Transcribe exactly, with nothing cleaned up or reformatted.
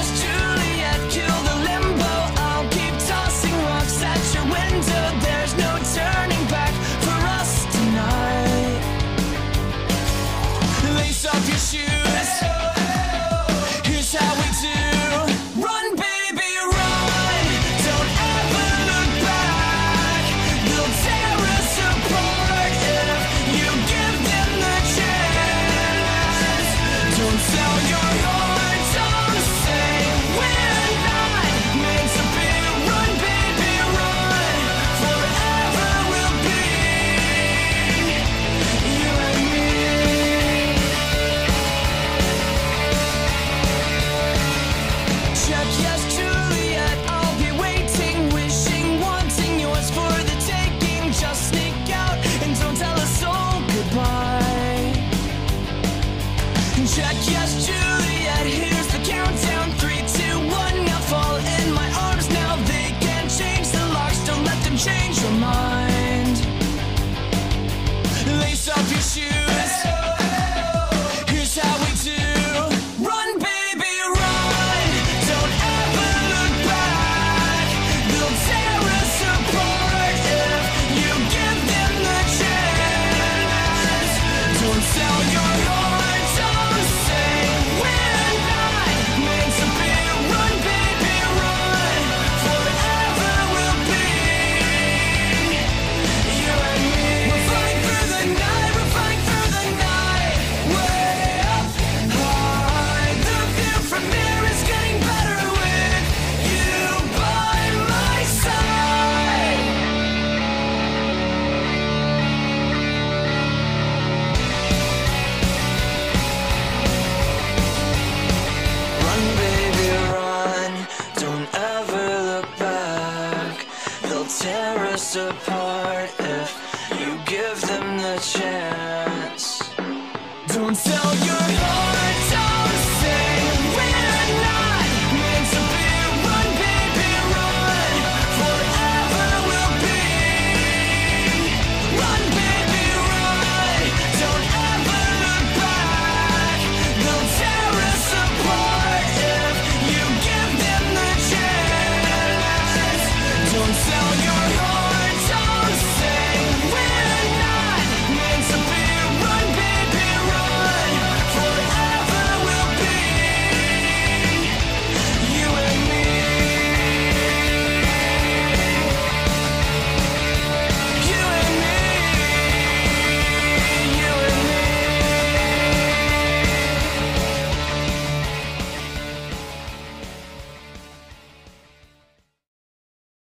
yes, Juliet, kill the limbo. I'll keep tossing rocks at your window. There's no turning back for us tonight. Lace up your shoes. Here's how we do. Run, baby, run. Don't ever look back. They'll tear us apart if you give them the chance. Don't sell your heart, don't say we're not meant to be. Run, baby, run. Forever we'll be you and me. Check yes, Juliet, I'll be waiting, wishing, wanting yours for the taking. Just sneak out and don't tell a soul goodbye. Check yes, Juliet, here's the countdown. Three, two, one, now fall in my arms now. They can't change the locks, don't let them change your mind. Lace up your shoes. Here's how we do. Run, baby, run. Don't ever look back. They'll tear us apart if you give them the chance. Don't sell your heart, don't say we're not meant to be. Run, baby, run. Forever we'll be you and me. We're flying through the night, we're flying through the night. Way up high. The view from here is getting better with you by my side. Run, baby, run. Don't ever look back. They'll tear us apart if you give them the chance. Don't sell your heart,